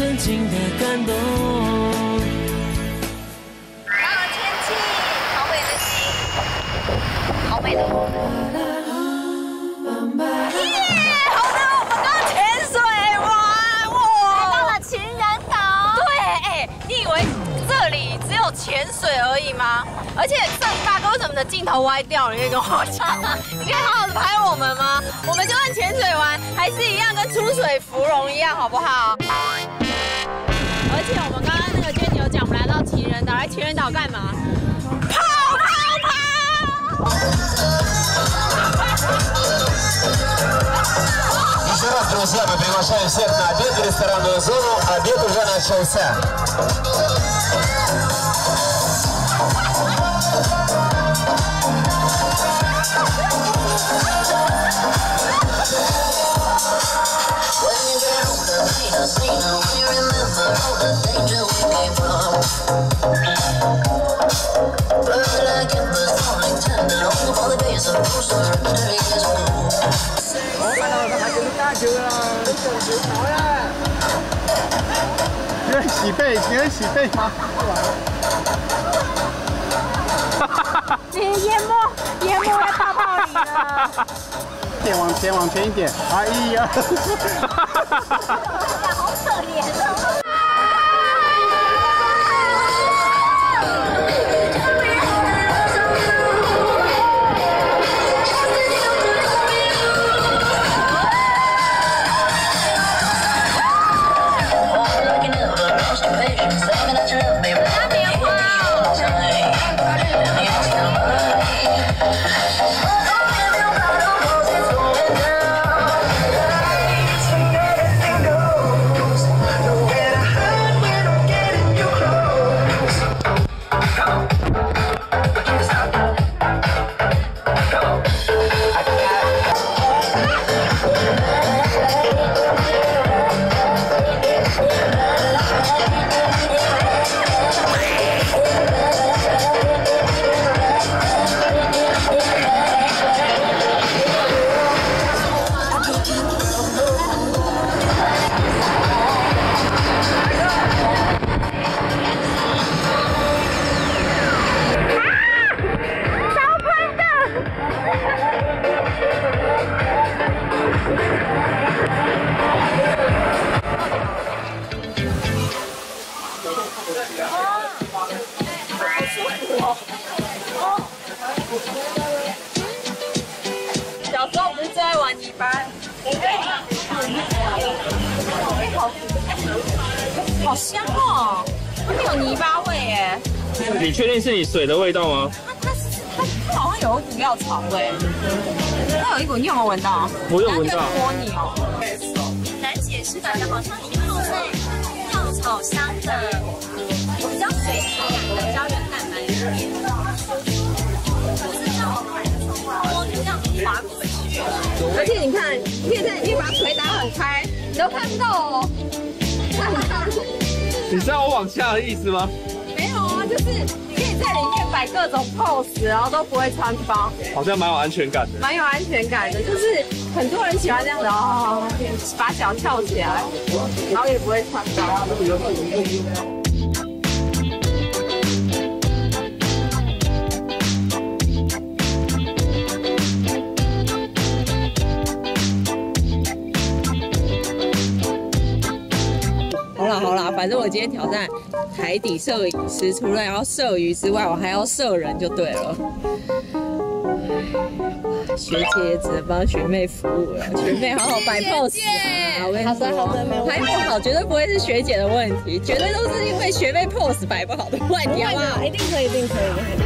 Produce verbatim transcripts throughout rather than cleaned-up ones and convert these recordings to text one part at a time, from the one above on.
曾经的感动。 到了天气，好美的景，好美的我。耶！好的，我们刚潜水完，哇！来到了情人岛。对，哎，你以为这里只有潜水而已吗？而且这大哥为什么的镜头歪掉了？你可以跟我讲，你可以好好的拍我们吗？我们就算潜水完，还是一样跟出水芙蓉一样，好不好？而且我们刚刚那个娟姐有讲，我们来到情人岛，来情人岛干嘛？泡泡泡 ！Еще раз, друзья, мы приглашаем всех на обед в ресторанную зону. Обед уже начался. Chưa nổi á. Ghế xì phê, ghế xì phê mà. 你淹没，淹没在泡泡里了。 点往前，往前一点。哎呀， 好可怜哦。小时候不是最爱玩泥巴？好香哦，它没有泥巴味耶。 你确定是你水的味道吗？ 它它它它好像有一股药草味，它有一股，你有没有闻到？ 我有闻到。 摸你哦。难解释，感觉好像一泡在药草香的，比较水体感的胶原蛋白里面。不是这样摸，就这样滑过去。而且你看，你可以在，你把腿打很开，你都看不到哦。 你知道我往下的意思吗？ 没有啊，就是你可以在里面摆各种 pose， 然后都不会穿帮， 好像蛮有安全感的， 蛮有安全感的。就是很多人喜欢这样子哦，把脚翘起来，然后也不会穿帮。好啦好啦，反正我今天挑战海底摄影师，除了要摄鱼之外，我还要摄人就对了。学姐也只能帮学妹服务了，学妹好好摆 pose 啊！我跟你说，好的好的，没有拍不好绝对不会是学姐的问题，绝对都是因为学妹 pose 摆不好的问题，好不好？一定可以，一定可以。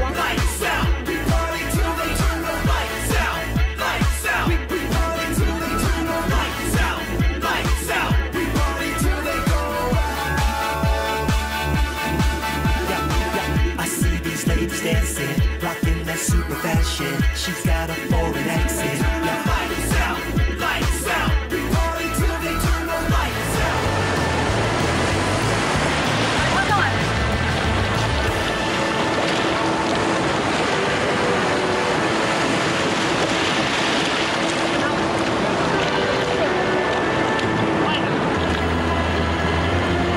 Dancing, rocking that super fashion. She's got a foreign accent. Now lights out, lights out. We party till they turn the lights out. 好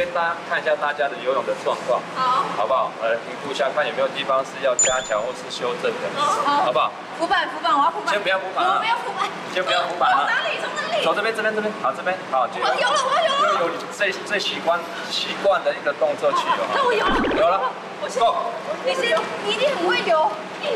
大家看一下大家的游泳的状况， 好， 好不好？来评估一下，看有没有地方是要加强或是修正的， 好， 好不好？ 浮板，浮板，我要浮板。 先不要浮板我啊， 不要浮板。 先不要浮板啊。 哪里？从哪里？ 走这边，这边，这边，好，这边，好，就我游了，我游了。 有你最最习惯习惯的一个动作去游。 那我游了， 有了， 我先。 Go。 你先，你一定很会游。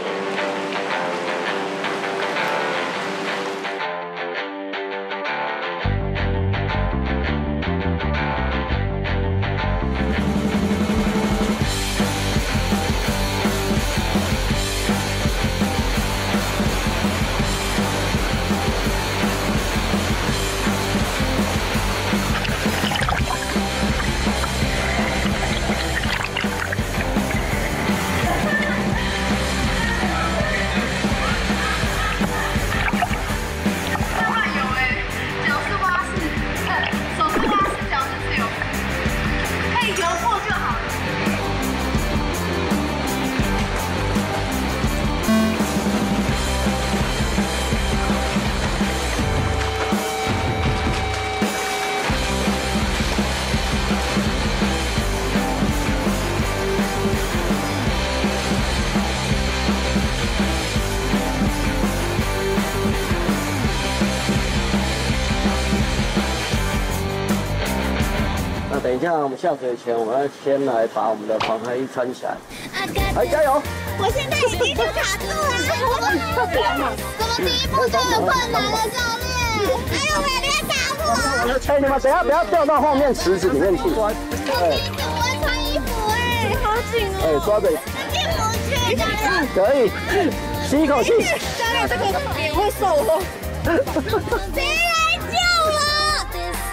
等一下，我们下水前，我们要先来把我们的防寒衣穿起来。来，加油！ 我现在已经卡住了，怎么第一步就有困难了，教练？哎呦，我别卡住！ 哎，你们等下不要掉到后面池子里面去。 我第一次不会穿衣服，哎，好紧哦！ 哎，抓着。 进不去，教练。 可以，吸一口气。 教练，这个脸会瘦哦。谁来救我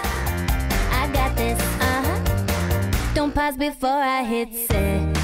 I got this, uh-huh. Don't pause before I hit set.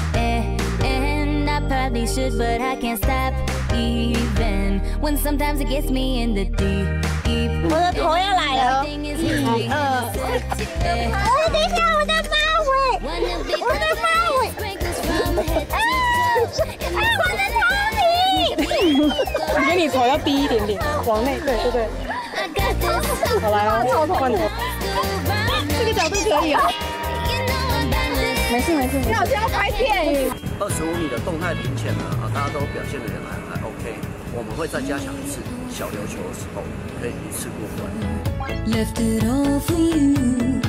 And I probably should, but I can't stop. Even when sometimes it gets me in the deep. 我的头要来了。呃，我等一下，我的马尾，我的马尾，啊，哎，我的头皮。 我觉得你头要低一点点，往内，对对对。好来哦，换头。这个角度可以啊。没事没事，你好像要拍电影。 二十五米的动态平潜呢，啊，大家都表现的也还还 OK。我们会再加强一次，小琉球的时候可以一次过关。 Left it all for you.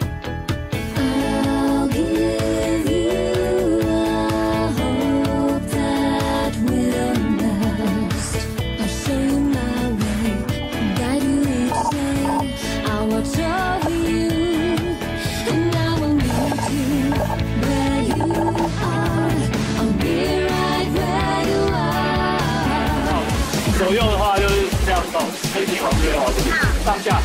I'll give you a hope that will last. I'll show you my way, guide you each day. I'll watch over you, and I will meet you where you are. I'll be right where you are. 左右的话就是这样动，可以听往右的话上下。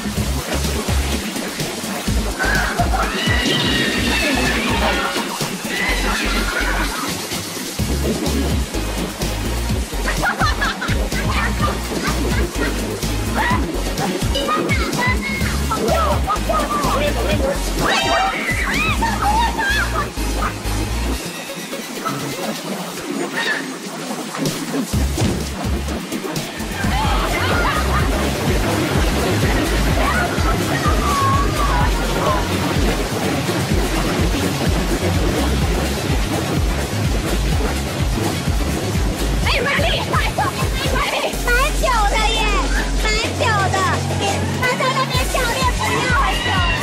哎，玛丽，快走！玛丽，蛮久的耶，蛮久的。你他在那边教练不要很久。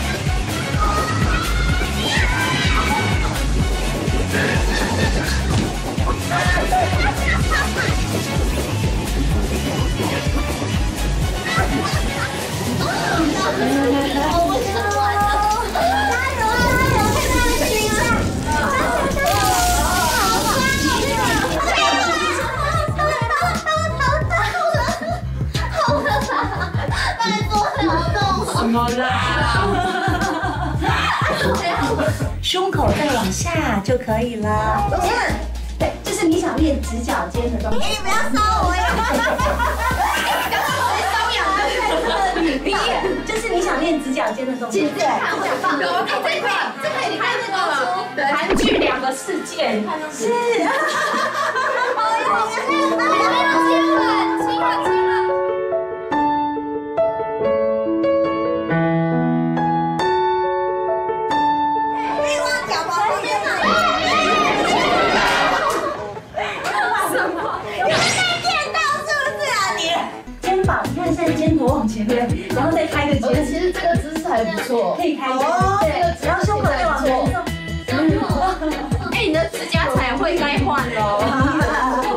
什么啦？胸口再往下就可以了。对，这是你想练直角肩的东西。 你不要烧我呀！ 刚刚我瘙痒的女逼，这是你想练直角肩的东西。对，看会放。有，这可以，这可以看那个韩剧《两个世界》，你看上去。是。 哎呦，我们没有亲吻，亲了，亲了。 你们在电到是不是啊你？肩膀，你看现在肩头往前面，然后再开个肩。 其实这个姿势还不错， 可以开肩。对，然后胸口再往前送。哎，你的指甲彩绘该换喽。